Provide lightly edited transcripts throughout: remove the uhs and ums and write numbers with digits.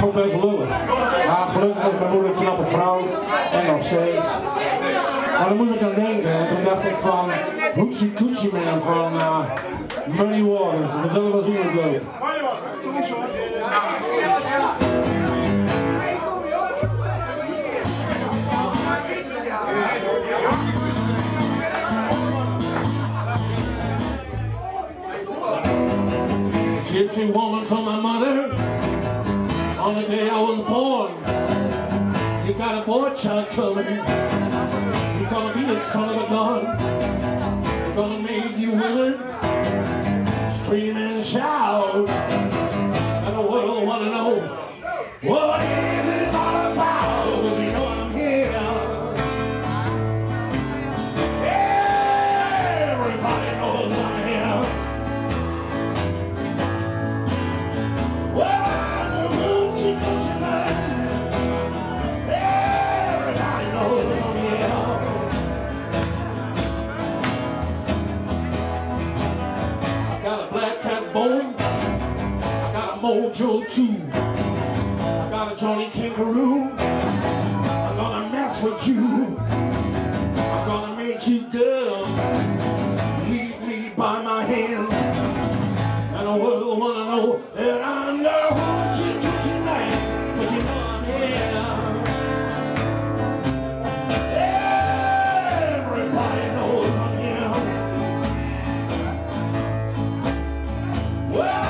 Professor Lullen. Maar gelukkig is mijn moeder knappe vrouw en nog steeds. Maar daar moest ik aan denken en toen dacht ik van Hoochie Coochie Man van Muddy Waters. We zullen wel zien hoe het loopt. Gypsy woman from my mother, on the day I was born. You got a boy child coming, you're gonna be a son of a gun. You're gonna make you women scream and shout, and the world wanna know what is it all about, 'cause you know I'm here. Everybody knows I'm here. Mojo too. I got a Johnny Kangaroo. I'm gonna mess with you. I'm gonna make you girl lead me by my hand, and the world wanna know that I'm the Hoochie Coochie Man, 'cause you know I'm here. Everybody knows I'm here. Well,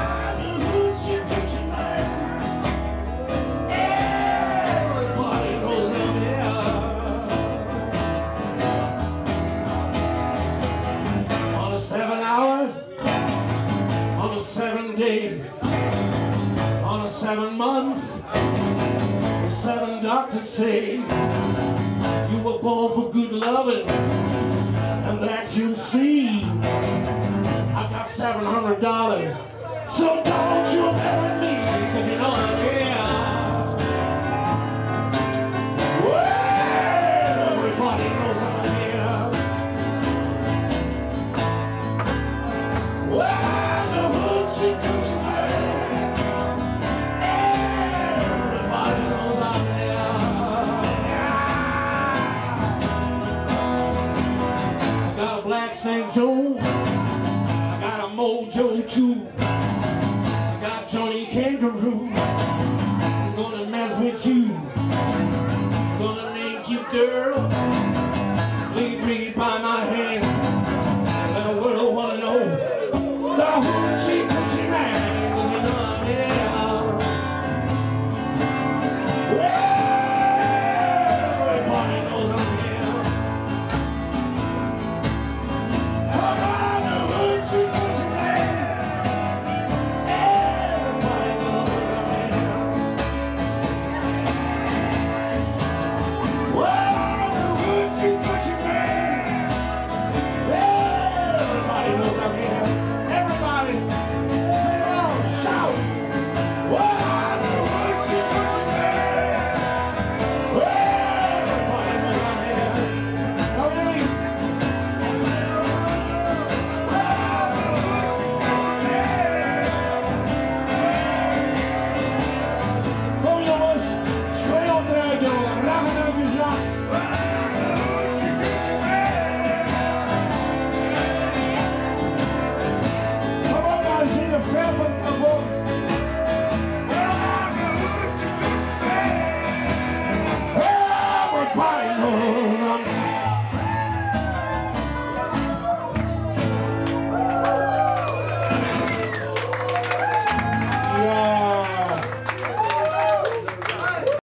on a 7 day, on a 7 month, 7 doctors say you were born for good loving, and that you'll see. I got $700, so don't you ever me, 'cause you know I'm here. Well, everybody knows I'm here. Well, St. Joe, I got a Mojo too. I got Johnny Kangaroo. I'm gonna mess with you. Gonna make you girl